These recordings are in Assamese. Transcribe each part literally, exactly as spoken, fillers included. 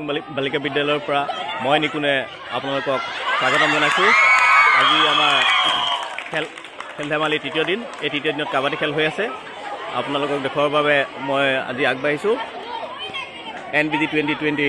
মাধ্যমিক বালিকা বিদ্যালয়ৰ পৰা মই নিকুনে আপোনালোকক স্বাগতম জনাইছোঁ। আজি আমাৰ খেল খেল ধেমালি তৃতীয় দিন। এই তৃতীয় দিনত কাবাডী খেল হৈ আছে। আপোনালোকক দেখুৱাৰ বাবে মই আজি আগবাঢ়িছোঁ। N B G twenty twenty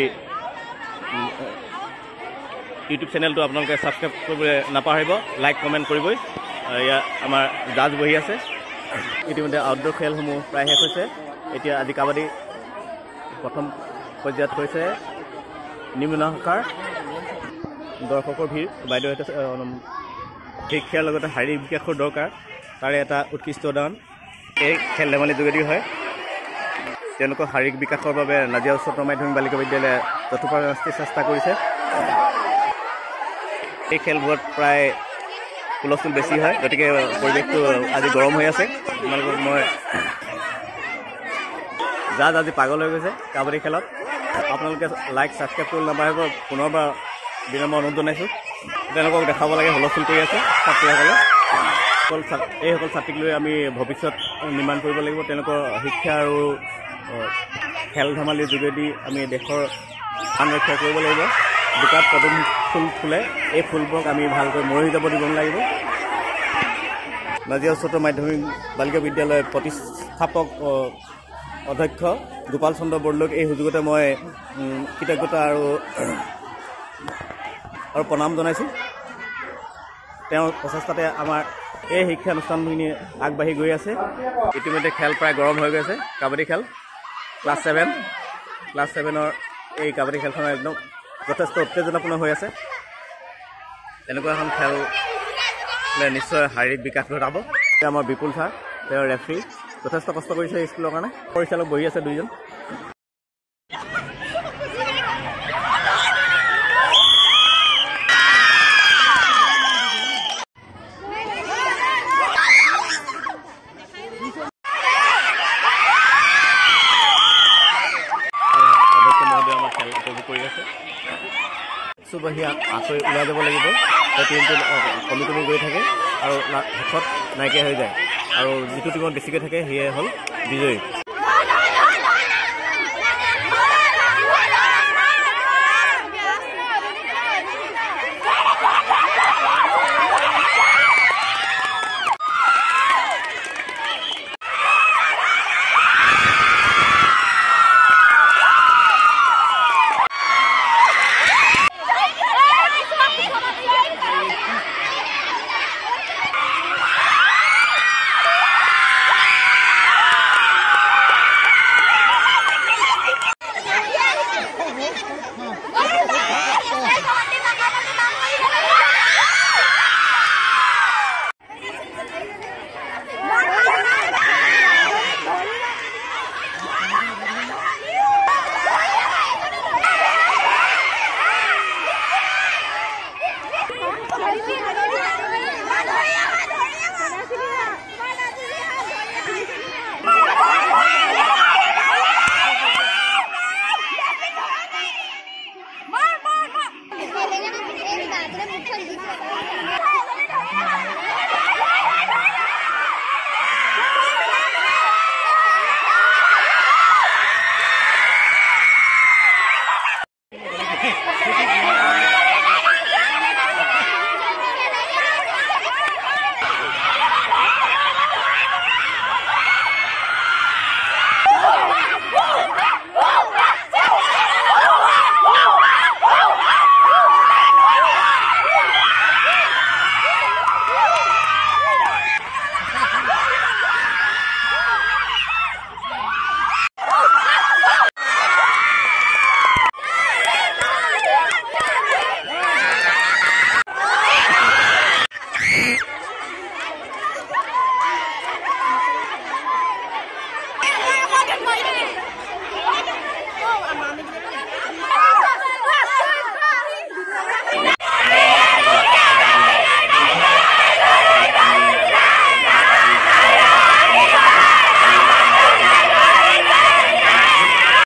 YouTube চেনেলটো আপোনালোকে ছাবস্ক্ৰাইব কৰিবলৈ নাপাহৰিব, লাইক কমেণ্ট কৰিবই। ইয়াত আমাৰ জাজ বহি আছে। ইতিমধ্যে আউটডোৰ খেলসমূহ প্ৰায় শেষ হৈছে। এতিয়া আজি কাবাডী প্ৰথম পৰ্যায়ত হৈছে নিম্ন শাখাৰ দৰ্শকৰ ভিৰ। বাইদেউহঁতে শিক্ষাৰ লগতে শাৰীৰিক বিকাশৰ দৰকাৰ, তাৰে এটা উৎকৃষ্ট উদাহৰণ এই খেল ধেমালিৰ যোগেদি হয়। তেওঁলোকৰ শাৰীৰিক বিকাশৰ বাবে নাজিৰা উচ্চতৰ মাধ্যমিক বালিকা বিদ্যালয়ে যথোপৰিমাণে চেষ্টা কৰিছে। এই খেলবোৰত প্ৰায় হুলস্থুল বেছি হয়, গতিকে পৰিৱেশটো আজি গৰম হৈ আছে। আপোনালোকক মই জাজ আজি পাগল হৈ গৈছে কাবাডী খেলত। আপোনালোকে লাইক ছাবস্ক্ৰাইব কৰি নাপাহৰিব। পুনৰবাৰ বিনম্ৰ অনুৰোধ জনাইছোঁ। তেওঁলোকক দেখাব লাগে হুলস্থুল কৰি আছে ছাত্ৰীসকলে। অকল এইসকল ছাত্ৰীক লৈ আমি ভৱিষ্যত নিৰ্মাণ কৰিব লাগিব। তেওঁলোকৰ শিক্ষা আৰু খেল ধেমালিৰ যোগেদি আমি দেশৰ স্থান ৰক্ষা কৰিব লাগিব। বোকাত পদুম ফুল ফুলে, এই ফুলবোৰক আমি ভালকৈ মৰহি যাব দিব নালাগিব। নাজিৰা উচ্চতৰ মাধ্যমিক বালিকা বিদ্যালয়ৰ প্ৰতিষ্ঠাপক অধ্যক্ষ গোপাল চন্দ্ৰ বৰদলৈক এই সুযোগতে মই কৃতজ্ঞতা আৰু আৰু প্ৰণাম জনাইছোঁ। তেওঁৰ প্ৰচেষ্টাতে আমাৰ এই শিক্ষানুষ্ঠানখিনি আগবাঢ়ি গৈ আছে। ইতিমধ্যে খেল প্ৰায় গৰম হৈ গৈছে। কাবাডী খেল ক্লাছ ছেভেন ক্লাছ ছেভেনৰ এই কাবাডী খেলখন একদম যথেষ্ট উত্তেজনাপূৰ্ণ হৈ আছে। এনেকুৱা এখন খেল নিশ্চয় শাৰীৰিক বিকাশ ঘটাব। আমাৰ বিপুল ছাৰ, তেওঁৰ ৰেফ্ৰী, যথেষ্ট কষ্ট কৰিছে স্কুলৰ কাৰণে। পৰিচালক বহি আছে দুইজন। বাহিয়া আঁতৰি ওলাই যাব লাগিব। টিমটো কমি কমি গৈ থাকে আৰু শেষত নাইকিয়া হৈ যায়, আৰু যিটো টিমত বেছিকৈ থাকে সিয়ে হ'ল বিজয়ী।